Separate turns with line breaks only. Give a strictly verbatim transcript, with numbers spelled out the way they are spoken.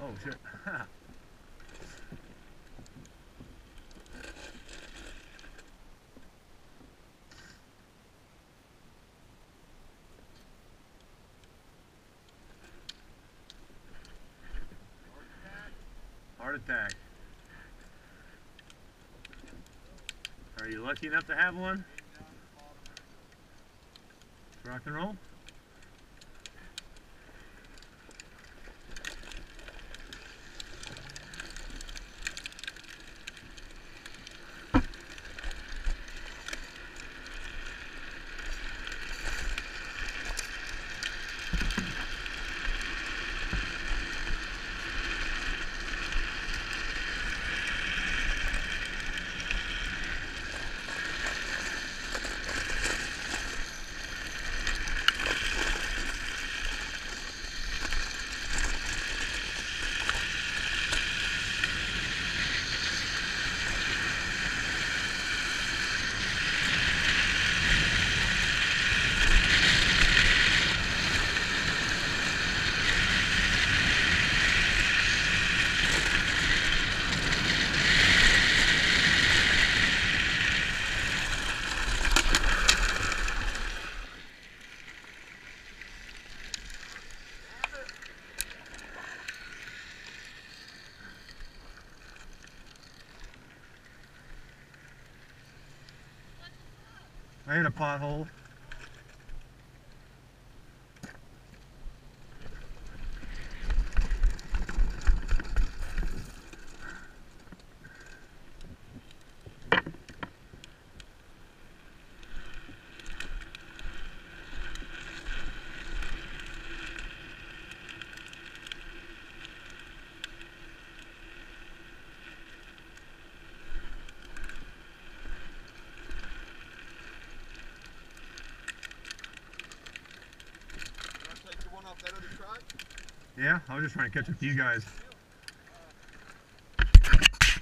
Oh shit. Heart attack. Are you lucky enough to have one? Rock and roll? I hit a pothole.
That other truck?
Yeah, I was just trying to catch up to you guys.